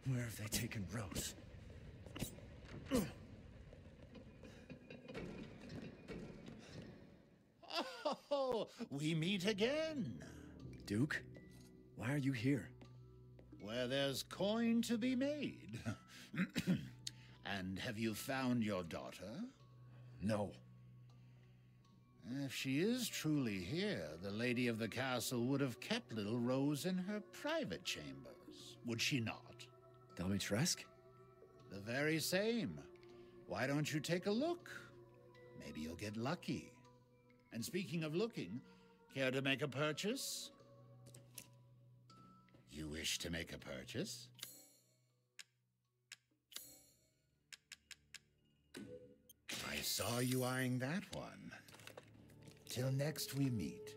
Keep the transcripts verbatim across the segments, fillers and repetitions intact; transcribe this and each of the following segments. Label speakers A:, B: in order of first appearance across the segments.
A: Where have they taken Rose?
B: Oh, we meet again.
A: Duke? Why are you here?
B: Where there's coin to be made. And have you found your daughter?
A: No.
B: If she is truly here, the lady of the castle would have kept little Rose in her private chambers, would she not?
A: Dimitrescu?
B: The very same. Why don't you take a look? Maybe you'll get lucky. And speaking of looking, care to make a purchase? You wish to make a purchase? I saw you eyeing that one. Till next we meet.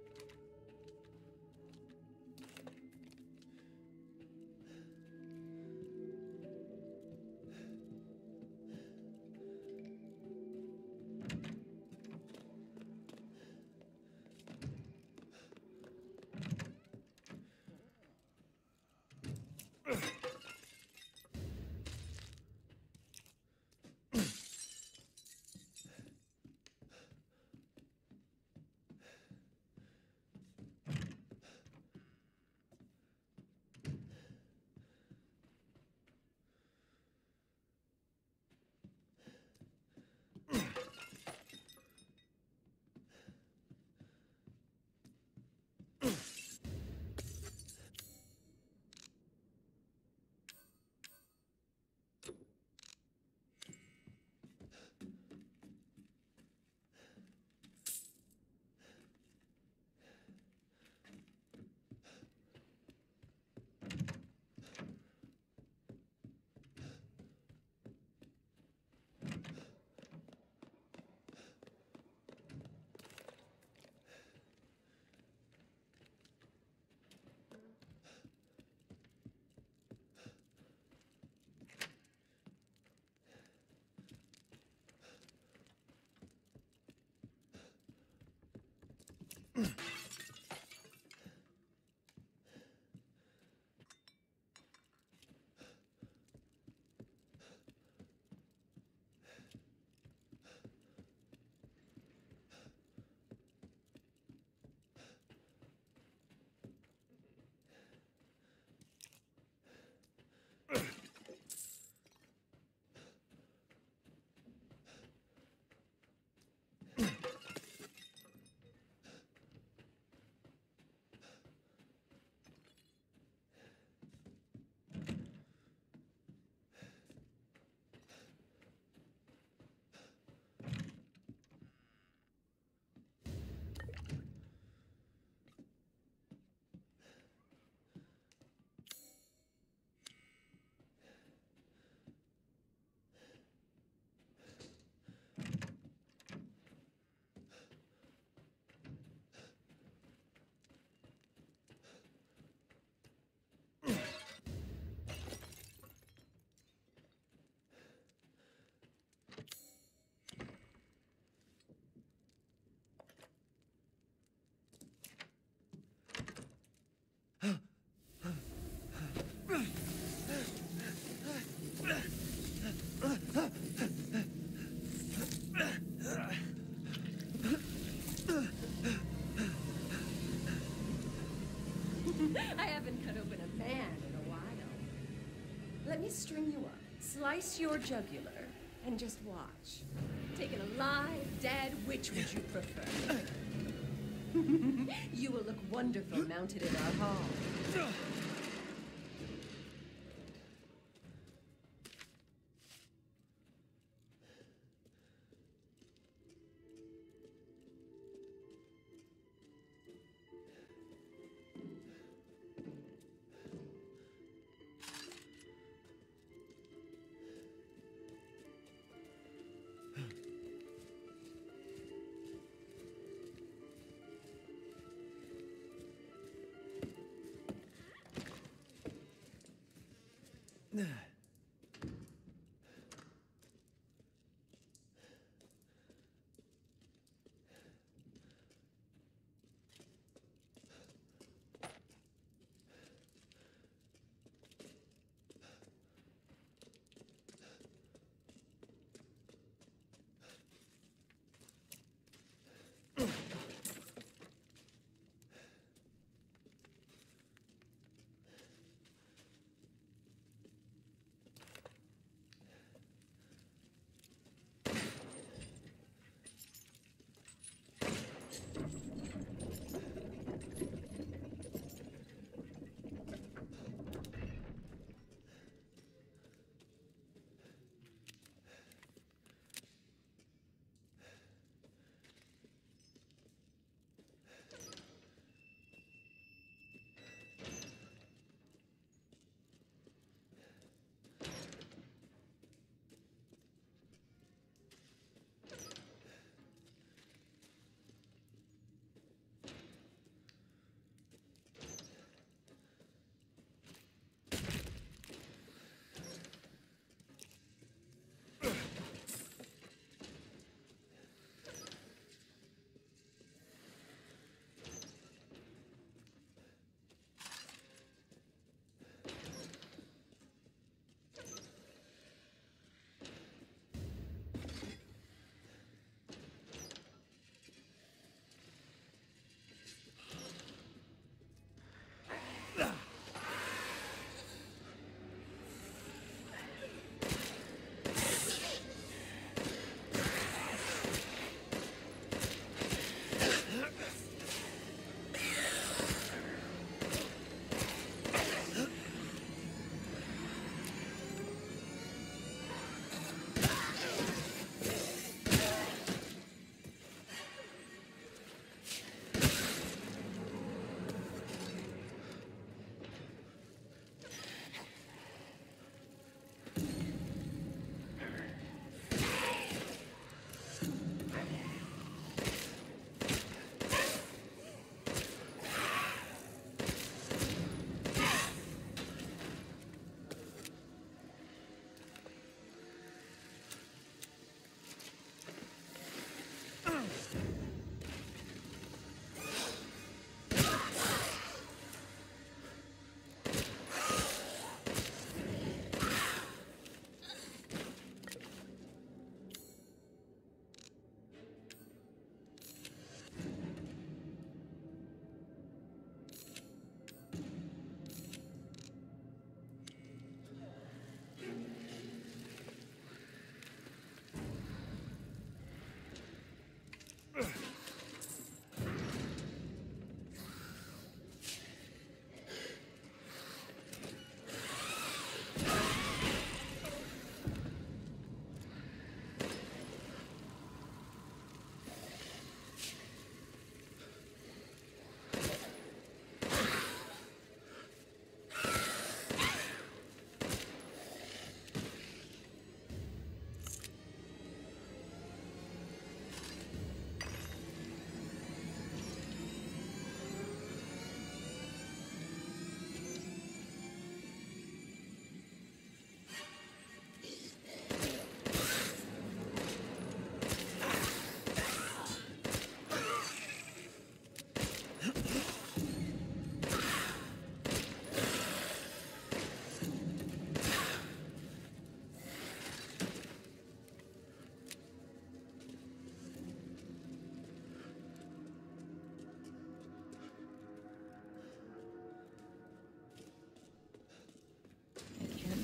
C: I haven't cut open a man in a while. Let me string you up, slice your jugular, and just watch. Taken alive, dead, which would you prefer? You will look wonderful mounted in our hall.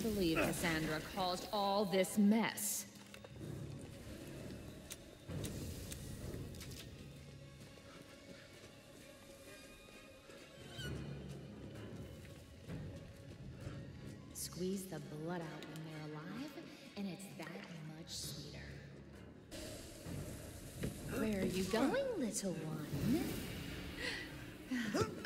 D: believe Cassandra caused all this mess. Squeeze the blood out when they're alive, and it's that much sweeter. Where are you going, little one?